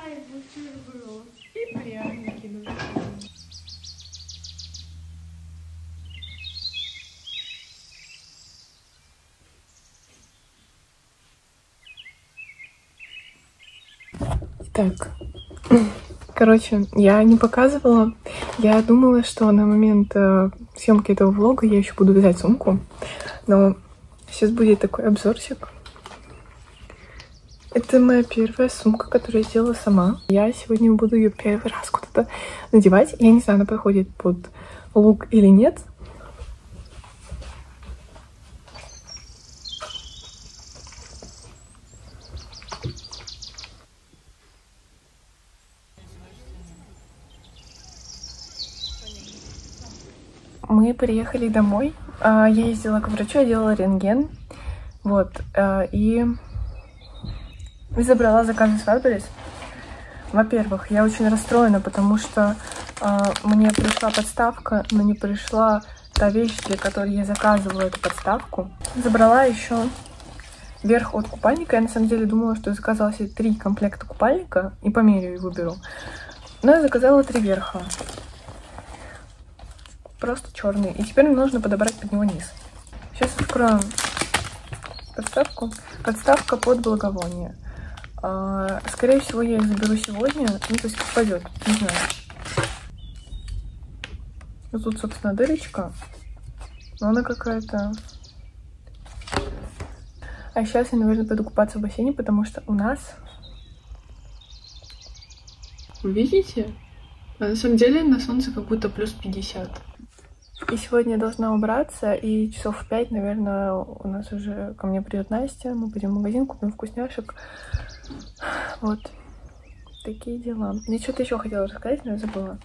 Ай, бутерброд. И пряники нужны. Так, короче, я не показывала. Я думала, что на момент съемки этого влога я еще буду вязать сумку. Но сейчас будет такой обзорчик. Это моя первая сумка, которую я сделала сама. Я сегодня буду ее первый раз куда-то надевать. Я не знаю, она подходит под лук или нет. Мы приехали домой. Я ездила к врачу, я делала рентген. Вот. И забрала заказы с Wildberries. Во-первых, я очень расстроена, потому что мне пришла подставка, но не пришла та вещь, для которой я заказывала эту подставку. Забрала еще верх от купальника. Я на самом деле думала, что я заказала себе 3 комплекта купальника и померяю и выберу. Но я заказала 3 верха. Просто черный. И теперь мне нужно подобрать под него низ. Сейчас откроем подставку. Подставка под благовоние. Скорее всего, я их заберу сегодня. Ну, то есть как пойдет. Не знаю. Вот тут, собственно, дырочка. Но она какая-то... А сейчас я, наверное, пойду купаться в бассейне, потому что у нас... Вы видите? А на самом деле на солнце как будто плюс 50. И сегодня я должна убраться, и часов в 5, наверное, у нас уже ко мне придет Настя. Мы пойдем в магазин, купим вкусняшек. Вот. Такие дела. Я что-то еще хотела рассказать, но я забыла.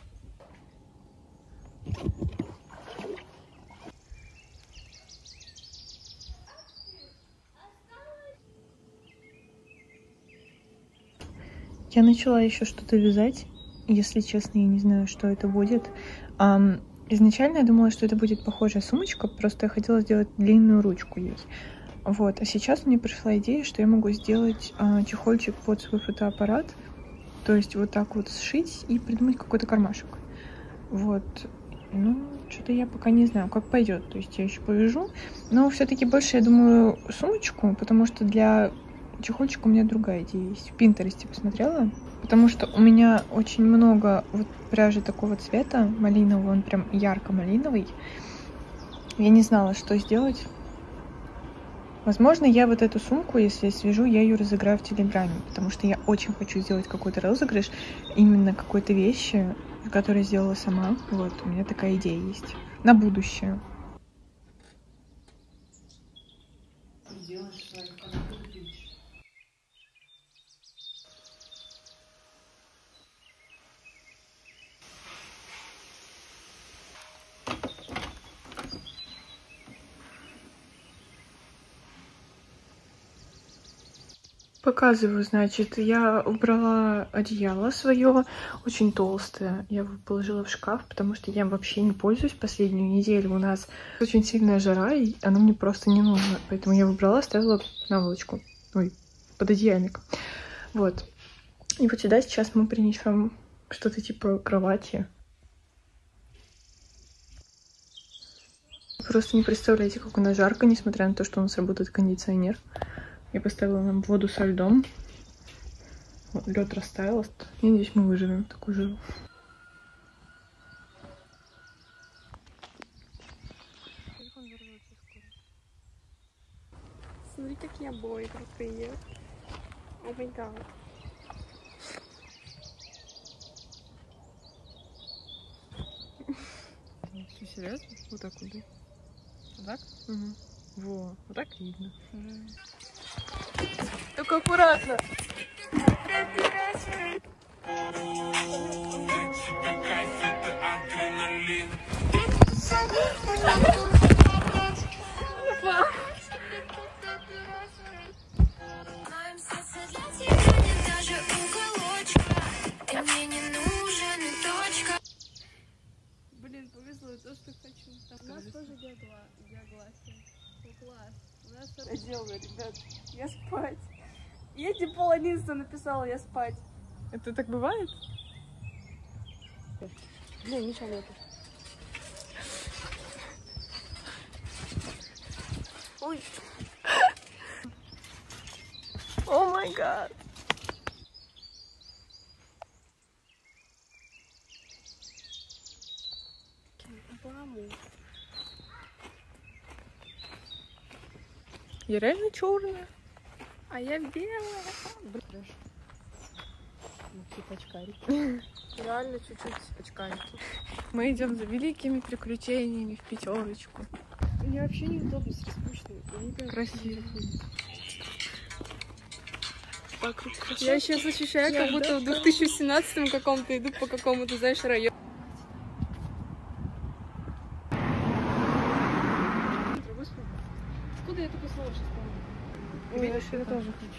Я начала еще что-то вязать. Если честно, я не знаю, что это будет. Изначально я думала, что это будет похожая сумочка, просто я хотела сделать длинную ручку ей. Вот, а сейчас мне пришла идея, что я могу сделать чехольчик под свой фотоаппарат, то есть вот так вот сшить и придумать какой-то кармашек. Вот, ну, что-то я пока не знаю, как пойдет, то есть я еще повяжу, но все-таки больше, я думаю, сумочку, потому что для чехольчика у меня другая идея есть. В Пинтересте посмотрела. Потому что у меня очень много вот пряжи такого цвета, малинового, он прям ярко-малиновый. Я не знала, что сделать. Возможно, я вот эту сумку, если свяжу, я ее разыграю в Телеграме, потому что я очень хочу сделать какой-то розыгрыш именно какой-то вещи, которую я сделала сама. Вот, у меня такая идея есть. На будущее. Показываю, значит, я убрала одеяло свое, очень толстое. Я его положила в шкаф, потому что я вообще не пользуюсь последнюю неделю. У нас очень сильная жара, и оно мне просто не нужно. Поэтому я выбрала, оставила наволочку. Ой, пододеяльник. Вот. И вот сюда сейчас мы принесем что-то типа кровати. Просто не представляете, как у нас жарко, несмотря на то, что у нас работает кондиционер. Я поставила нам воду со льдом. Вот, лед растаял. Я надеюсь, мы выживем такую жару. Смотри, какие обои крутые. О май гад. Что, серьезно? Вот так вот, да? Вот так? Угу. Во, вот так видно. Только аккуратно. Блин, повезло, то, что хочу. У нас тоже диагласия. Класс. У нас я делаю, ребят. Я спать. Я типа Полонинство написала, я спать. Это так бывает? Блин, ничего нет. Ой. О май гад. Я реально черная. А я белая. Типа очкарики. Реально чуть-чуть очкарики. Мы идем за великими приключениями в пятерочку. Мне вообще неудобно с распущенной. Красиво. Вокруг красоты. Я сейчас ощущаю, как будто в 2017 каком-то иду по какому-то, знаешь, району. Господи, откуда я такое слово сейчас помню? Ой, я что-то тоже хочу.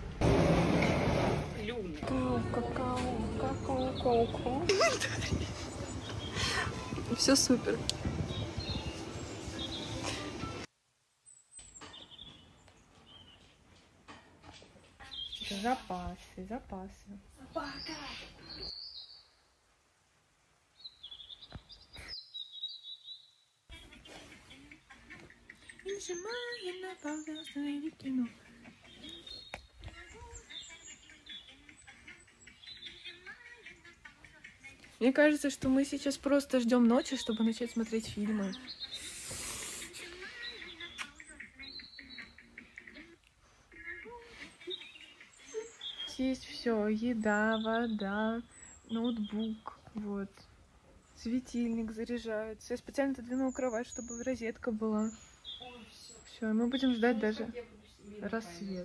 Какао. Все супер. Запасы. Мне кажется, что мы сейчас просто ждем ночи, чтобы начать смотреть фильмы. Есть все: еда, вода, ноутбук, вот, светильник заряжается. Я специально отодвинула кровать, чтобы розетка была. Все, мы будем ждать даже рассвет.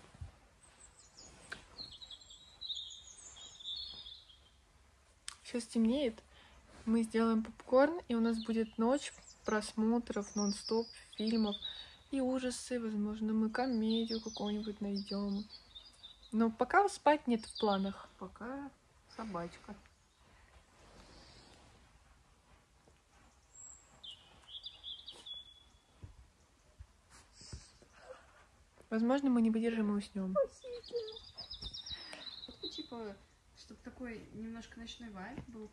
Сейчас темнеет, мы сделаем попкорн, и у нас будет ночь просмотров нон-стоп фильмов и ужасы. Возможно, мы комедию какую-нибудь найдем. Но пока спать нет в планах. Пока собачка. Возможно, мы не выдержим и уснем. Типа, чтобы такой немножко ночной вайб был.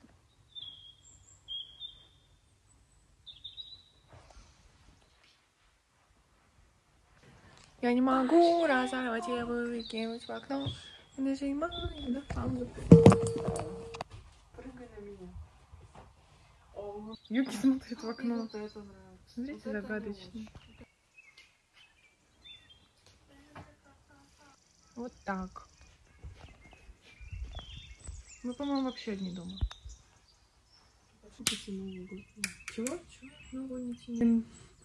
Я не могу разорвать его и выкинуть в окно. Нажимаю на паузу. Прыгай на меня. Юки смотрит в окно. Вот это нравится. Смотрите, Вот это загадочно. ночь. Вот так. Мы, по-моему, вообще одни дома. Чего? Новый не тянет.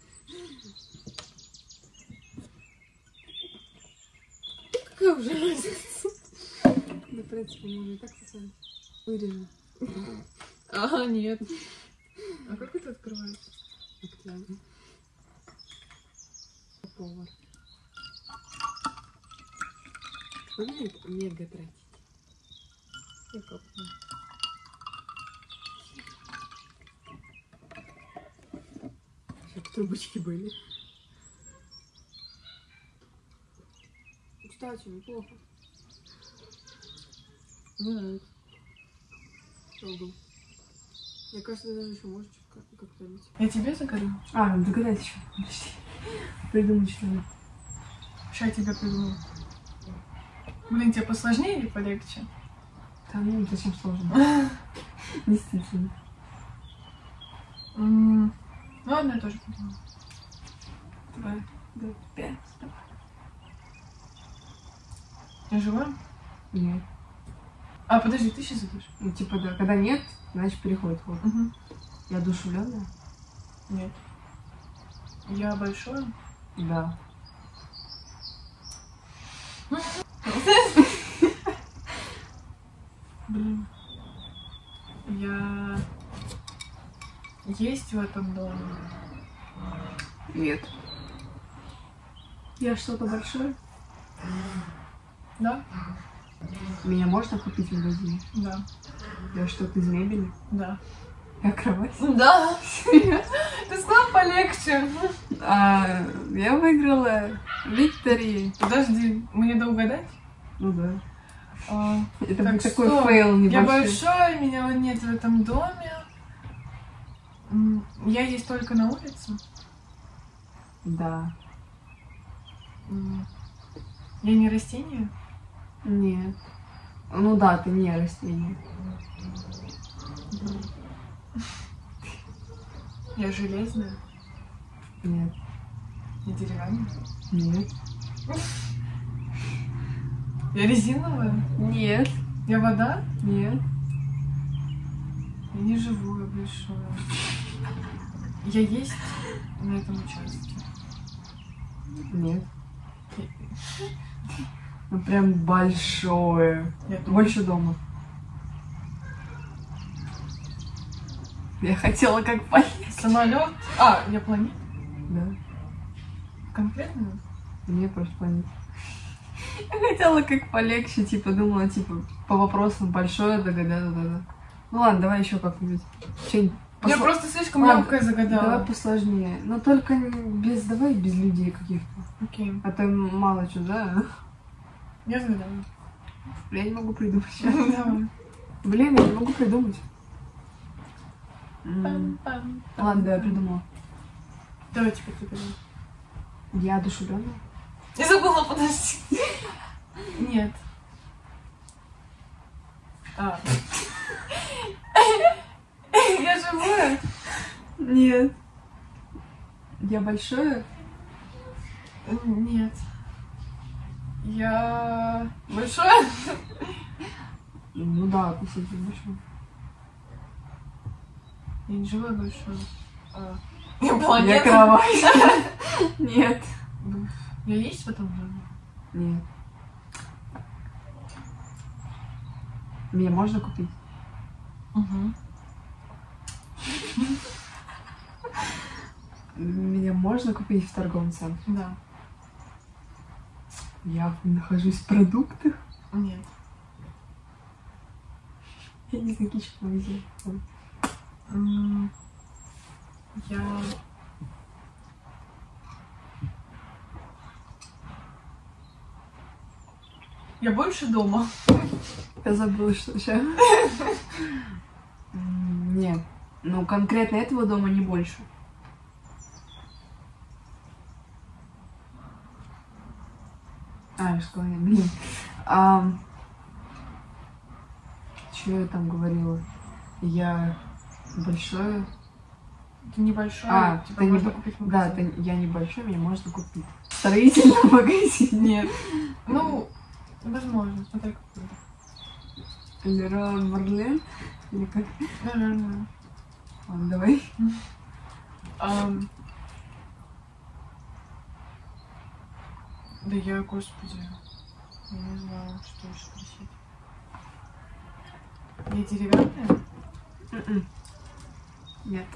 Какая уже разница? Да, в принципе, можно и так писать. Вырежу. Ага, нет. А как это открывается? Активно. Повар. Выглядит мега тратить. Я как-то. Чтобы трубочки были. Кстати, неплохо. Мне нравится. Ого. Мне кажется, ты даже еще можешь как-то быть. Я тебе загорю? А, догадайся еще. Подожди. Придумай что-то. Сейчас я тебе придумаю. Блин, тебе посложнее или полегче? Да ну, зачем сложно? Действительно. Ну ладно, я тоже придумаю. Давай. Да, 5. Давай. Я жива? Нет. А, подожди, ты сейчас идешь? Ну, типа, да, когда нет, значит переходит. Вот. Угу. Я одушевленная? Нет. Я большой? Да. Блин. Я есть в этом доме? Нет. Я что-то большое? Да? Меня можно купить в магазине? Да. Я что-то из мебели? Да. Я кровать? Да. Ты сказала полегче. Я выиграла Виктори. Подожди, мне надо угадать? Ну да. Это Так будет такой что, фейл Я небольшой. большой, меня вот нет в этом доме. Я есть только на улице. Да. Я не растение. Нет. Ну да, ты не растение. Я железная. Нет. Я деревянная. Нет. Я резиновая. Нет. Я вода. Нет. Я не живую, большую. Я есть на этом участке. Нет. Ну прям большое. Я думаю, Больше дома. Я хотела как понять. самолет. Я планета. Да. Конкретно? Мне просто понять. Я хотела как полегче, типа, думала, типа, по вопросам большое догадаться, да. Ну ладно, давай еще как-нибудь. Что-нибудь Я просто слишком Ладно, легкое загадала. Давай посложнее. Но только давай без людей каких-то. Окей. А то мало что, да? Я загадала. Я не могу придумать. Давай. Блин, я не могу придумать. Пам-пам. Ладно, да, я придумала. Давай теперь ты придумай. Я одушевленная. Я забыла, подожди. Нет. Я живая? Нет. Я большое? Нет. Я большая? Ну да, относительно большое. Я не живая большая. Я Я планета? кровать. Нет. Я есть в этом доме? Нет. Меня можно купить? Угу. Меня можно купить в торговом центре? Да. Я нахожусь в продуктах. Нет. Я не знаю, какие магазин. Я больше дома. Я забыла, что сейчас. Нет. Ну, конкретно этого дома не больше. Я сказала, блин. Что я там говорила? Я большое. Ты небольшой, типа ты можно не... купить в Да, магазине. я небольшой, меня можно купить. В строительном магазине. Нет. Ну, возможно, смотри какой. Леруа Мерлен? Или как? Наверное. Ладно, давай. Да я, господи, я не знаю, что еще спросить. Я деревянная? Нет.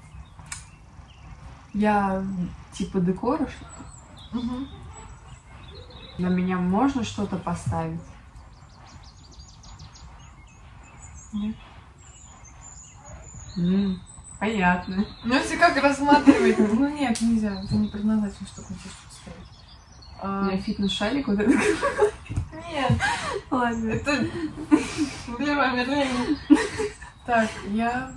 Я типа декора что-то. Угу. На меня можно что-то поставить? Нет. Понятно. Ну, если как рассматривать, ну нет, нельзя, это не предназначено, чтобы на тебя что-то ставить. Я фитнес-шарик вот этот. Нет, Ладно. это Леруа Мерлен. Так, я...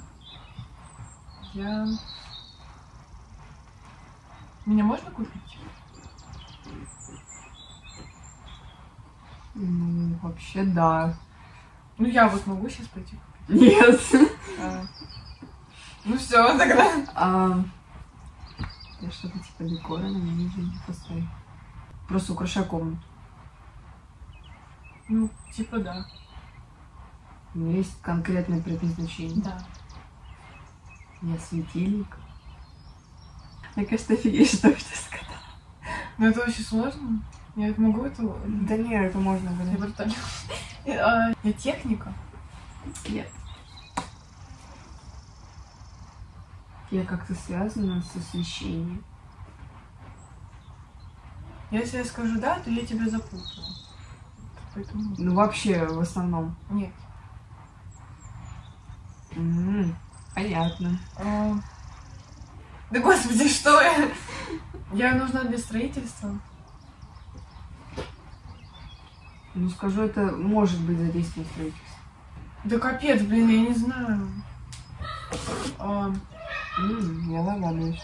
Меня можно купить? Ну, вообще да. Ну, я вот могу сейчас пойти купить. Нет. Ну все, тогда. Я что-то типа декора на меня не поставить. Просто украшаю комнату. Ну, типа да. У меня есть конкретное предназначение. Да. Я светильник. Мне кажется, офигеть, что я сказала. Ну это очень сложно. Я могу это... Да нет, это можно Я говорить. брутально. Я техника? Нет. Я как-то связана с освещением. Если я скажу да, то я тебя запутаю. Поэтому... Ну вообще, в основном. Нет. Понятно. Да господи, что я? Я нужна для строительства. Ну, скажу, это может быть задействовано строительство. Да капец, блин, я не знаю. Я догадываюсь.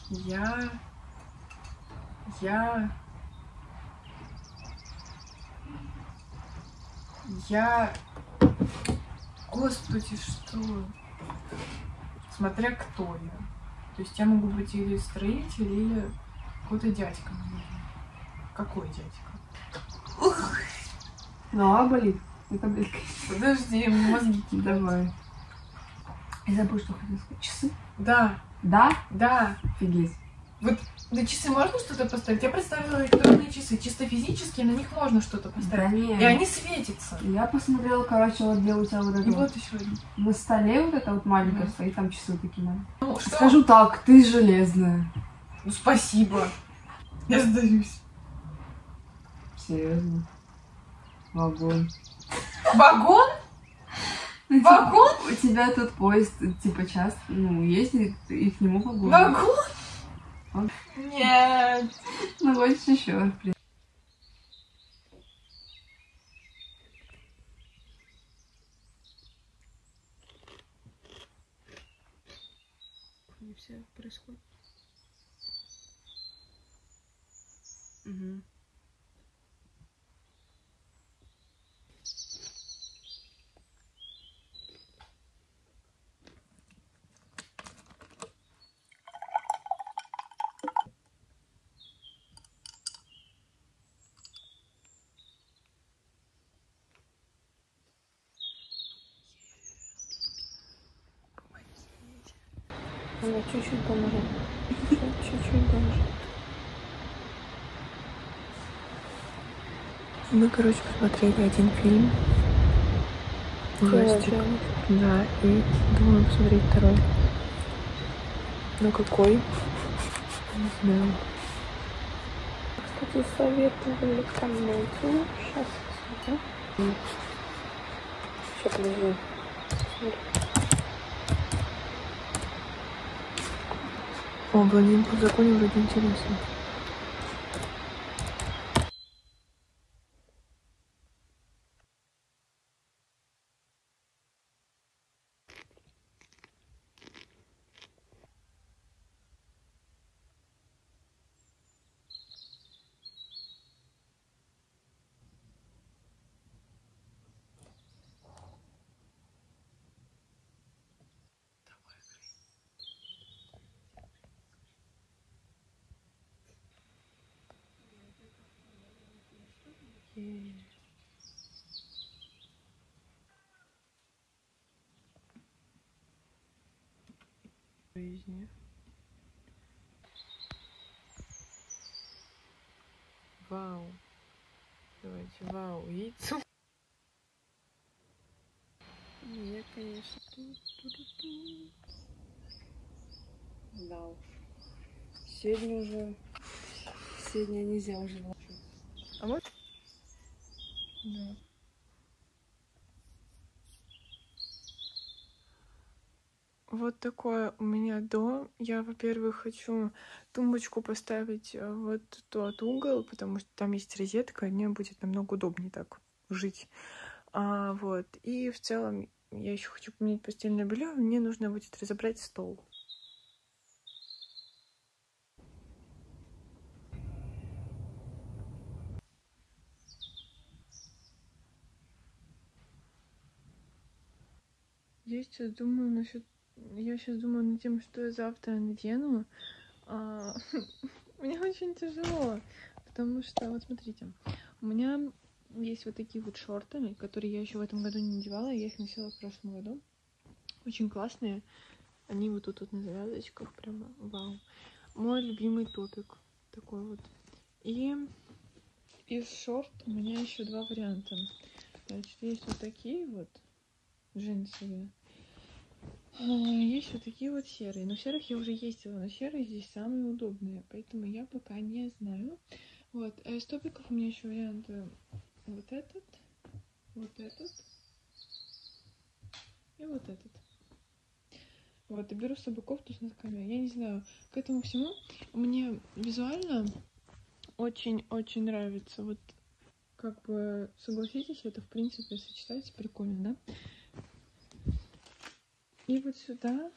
Господи, что? Смотря кто я. То есть я могу быть или строитель, или какой-то дядька. Какой дядька? Голова болит. Это, блядь, Подожди, мозги кидают. давай. Я забыла, что хотела сказать. Часы? Да, Да? да. Офигеть. Вот на часы можно что-то поставить? Я представила электронные часы. Чисто физически на них можно что-то поставить. Да нет. И они светятся. Я посмотрела, короче, вот где у тебя вот это И вот. вот еще один. На столе вот это вот маленькое Да. стоит, там часы такие надо. Ну, что? Скажу так, ты железная. Ну, спасибо. Я сдаюсь. Серьезно. Вагон. Вагон? Ну, Вагон? У тебя тут поезд, типа, часто, ну, ездит, и к нему вагон. Вагон? Нет. Ну, хочешь еще, блин. Не все происходит. Угу. Она чуть-чуть поможет. Чуть-чуть поможет. Мы, короче, посмотрели один фильм. Ужастик. Да, и думаю посмотреть второй. Ну какой? Не знаю. Кстати, советовали комедию. Сейчас посмотрю. Сейчас, подожди. О, блондинку в законе вроде интересно. Жизни. Вау. Давайте, вау, яйцо. Я, конечно, Да уж. Сегодня нельзя уже. А вот? Да. Вот такое у меня дом. Я, во-первых, хочу тумбочку поставить вот тот угол, потому что там есть розетка, и мне будет намного удобнее так жить. Вот. И в целом я еще хочу поменять постельное белье. Мне нужно будет разобрать стол. Я сейчас думаю над тем, что я завтра надену. Мне очень тяжело, потому что, вот смотрите, у меня есть вот такие вот шорты, которые я еще в этом году не надевала, я их носила в прошлом году. Очень классные. Они вот тут вот на завязочках, прямо вау. Мой любимый топик такой вот. И из шорт у меня еще два варианта. Значит, есть вот такие вот джинсовые. Есть вот такие вот серые. Но в серых я уже ездила, но серые здесь самые удобные. Поэтому я пока не знаю. Вот. А из топиков у меня еще варианты вот этот и вот этот. Вот, и беру с собой кофту с носками. Я не знаю, к этому всему мне визуально очень-очень нравится вот как бы, согласитесь, это, в принципе, сочетается прикольно, да? И вот сюда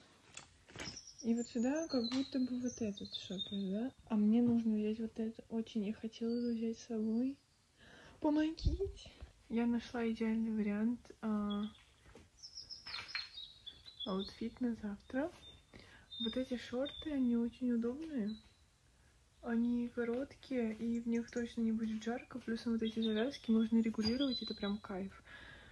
как будто бы вот этот шопер, да? А мне нужно взять вот это. Очень я хотела его взять с собой. Помогите! Я нашла идеальный вариант аутфит на завтра. Вот эти шорты, они очень удобные. Они короткие, и в них точно не будет жарко. Плюс вот эти завязки можно регулировать, это прям кайф.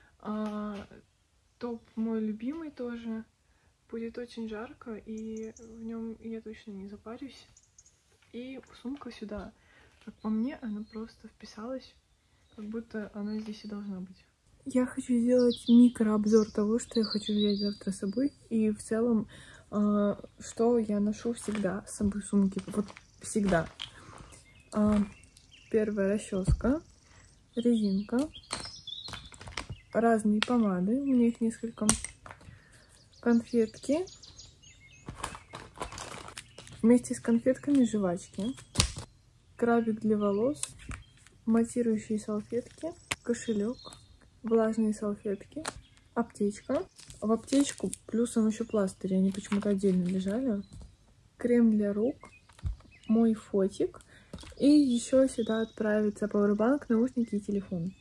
Топ мой любимый тоже. Будет очень жарко, и в нем я точно не запарюсь. И сумка сюда. Как по мне, она просто вписалась, как будто она здесь и должна быть. Я хочу сделать микрообзор того, что я хочу взять завтра с собой. И в целом, что я ношу всегда с собой в сумке. Вот всегда. Первая расческа, резинка, разные помады. У меня их несколько. Конфетки. Вместе с конфетками жвачки. Крабик для волос. Матирующие салфетки. Кошелек. Влажные салфетки. Аптечка. В аптечку плюсом еще пластыри. Они почему-то отдельно лежали. Крем для рук. Мой фотик. И еще сюда отправится пауэрбанк, наушники и телефон.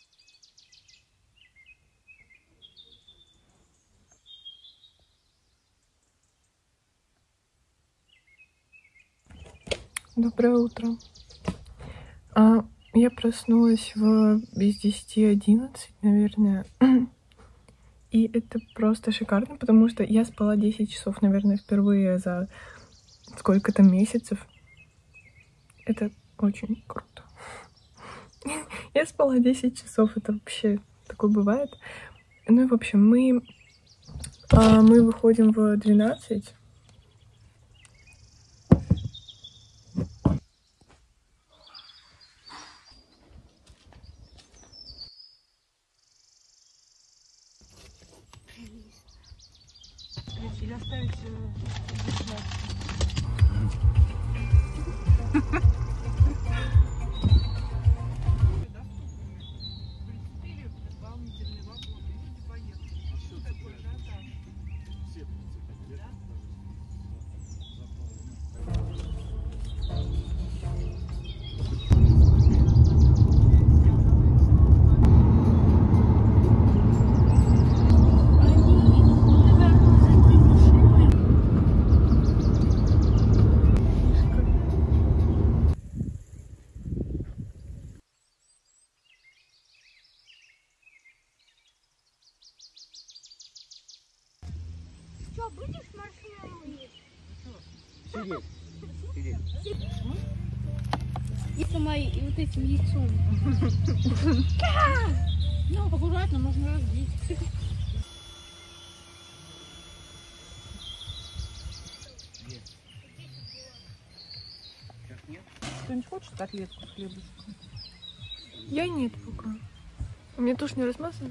Доброе утро. Я проснулась без 10-11, наверное. И это просто шикарно, потому что я спала 10 часов, наверное, впервые за сколько-то месяцев. Это очень круто. Я спала 10 часов, это вообще такое бывает. Ну и в общем, мы выходим в 12. Или оставить Что, будешь маршмеллоу есть? Сидеть. И самой, и вот этим яйцом. Ну, аккуратно, можно разбить. Кто-нибудь хочет котлетку с хлебушком? Я нет пока. У меня тушь не размазана.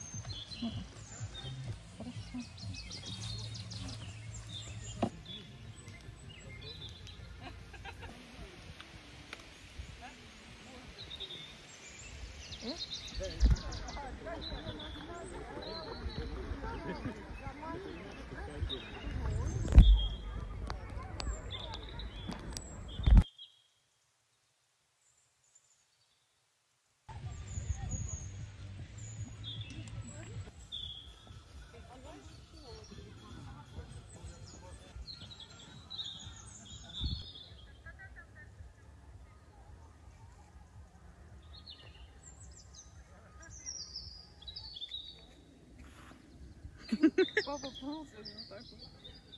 Папа пнулся вот так вот.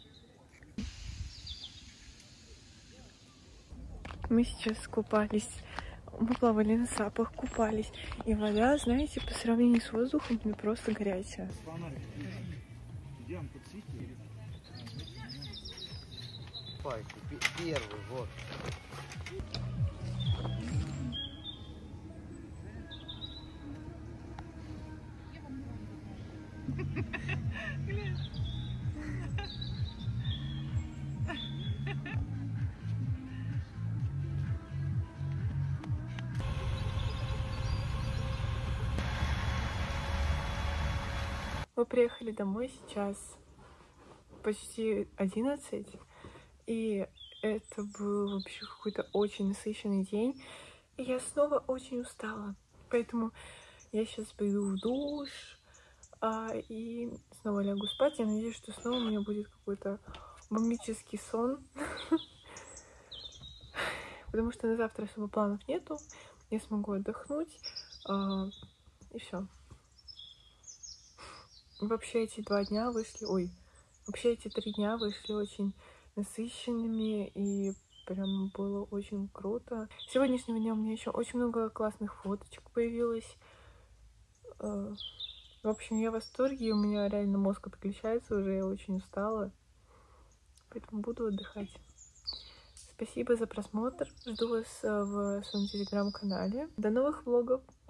Мы сейчас купались. Мы плавали на сапах, купались. И вода, знаете, по сравнению с воздухом, она просто горячая. Первый, вот. Мы приехали домой сейчас почти 11, и это был вообще какой-то очень насыщенный день. И я снова очень устала, поэтому я сейчас пойду в душ и снова лягу спать. Я надеюсь, что снова у меня будет какой-то бомбический сон, потому что на завтра особо планов нету. Я смогу отдохнуть, и все. Вообще эти 2 дня вышли, вообще эти 3 дня вышли очень насыщенными, и прям было очень круто. С сегодняшнего дня у меня еще очень много классных фоточек появилось. В общем, я в восторге, у меня реально мозг отключается уже, я очень устала, поэтому буду отдыхать. Спасибо за просмотр, жду вас в своем телеграм-канале. До новых влогов!